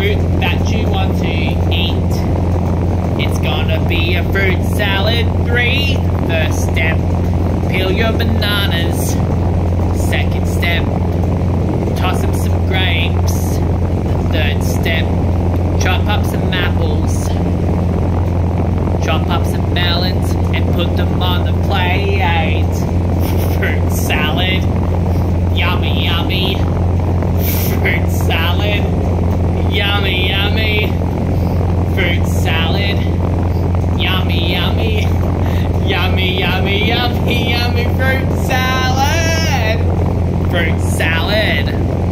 fruit that you want to eat. It's gonna be a fruit salad. 3. First step, peel your bananas. Second step, toss in some grapes. Third step, chop up some apples. Chop up some melons and put them on the plate. Fruit salad. Yummy, yummy. Fruit salad. Yummy, yummy. Fruit salad. Yummy, yummy. Yummy, yummy, yummy, yummy. Fruit salad. Fruit salad.